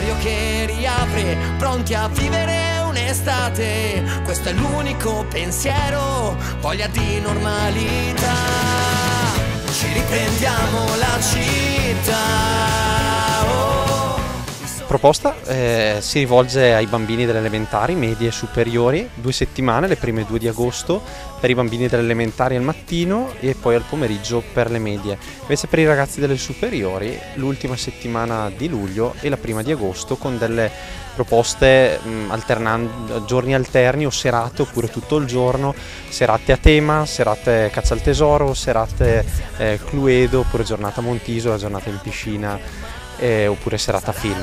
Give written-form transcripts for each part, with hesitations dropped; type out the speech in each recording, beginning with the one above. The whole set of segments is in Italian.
gennaio che riapre, pronti a vivere un'estate. Questo è l'unico pensiero, voglia di normalità. Ci riprendiamo la città. Proposta si rivolge ai bambini delle elementari, medie e superiori, 2 settimane, le prime 2 di agosto per i bambini delle elementari al mattino e poi al pomeriggio per le medie. Invece per i ragazzi delle superiori l'ultima settimana di luglio e la prima di agosto con delle proposte giorni alterni o serate oppure tutto il giorno, serate a tema, serate caccia al tesoro, serate Cluedo oppure giornata Montisola, giornata in piscina. Oppure serata film.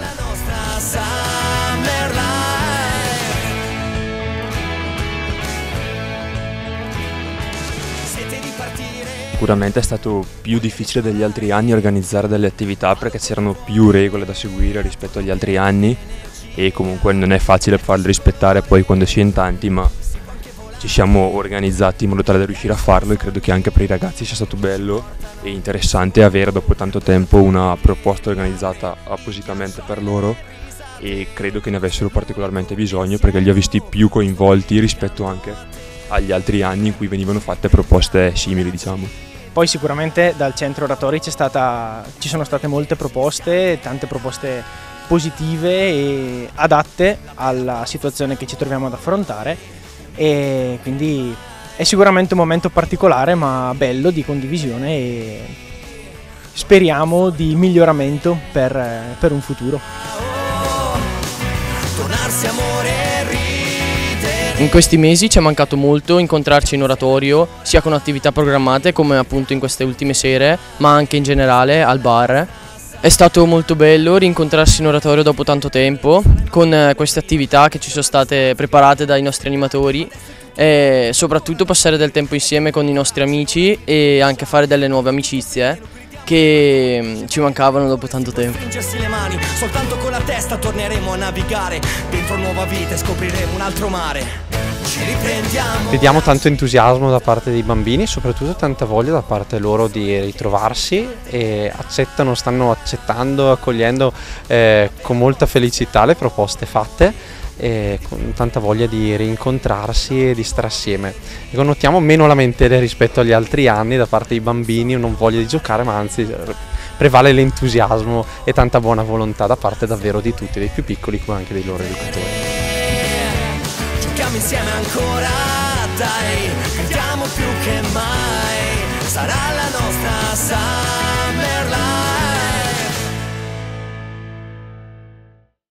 Sicuramente è stato più difficile degli altri anni organizzare delle attività perché c'erano più regole da seguire rispetto agli altri anni e comunque non è facile farle rispettare poi quando si è in tanti, ma ci siamo organizzati in modo tale da riuscire a farlo e credo che anche per i ragazzi sia stato bello e interessante avere dopo tanto tempo una proposta organizzata appositamente per loro e credo che ne avessero particolarmente bisogno perché li ho visti più coinvolti rispetto anche agli altri anni in cui venivano fatte proposte simili, diciamo. Poi sicuramente dal centro oratori ci sono state molte proposte, tante proposte positive e adatte alla situazione che ci troviamo ad affrontare. E quindi è sicuramente un momento particolare ma bello di condivisione e speriamo di miglioramento per un futuro. In questi mesi ci è mancato molto incontrarci in oratorio sia con attività programmate come appunto in queste ultime sere ma anche in generale al bar. È stato molto bello rincontrarsi in oratorio dopo tanto tempo con queste attività che ci sono state preparate dai nostri animatori e soprattutto passare del tempo insieme con i nostri amici e anche fare delle nuove amicizie che ci mancavano dopo tanto tempo. Stringersi le mani, soltanto con la testa torneremo a navigare dentro nuova vita e scopriremo un altro mare. Ci riprendiamo. Vediamo tanto entusiasmo da parte dei bambini, soprattutto tanta voglia da parte loro di ritrovarsi e stanno accettando, accogliendo con molta felicità le proposte fatte e con tanta voglia di rincontrarsi e di stare assieme. E notiamo meno lamentele rispetto agli altri anni da parte dei bambini, non voglia di giocare ma anzi prevale l'entusiasmo e tanta buona volontà da parte davvero di tutti, dei più piccoli come anche dei loro educatori. Giochiamo insieme ancora, dai, crediamo più che mai, sarà la nostra Summer Life.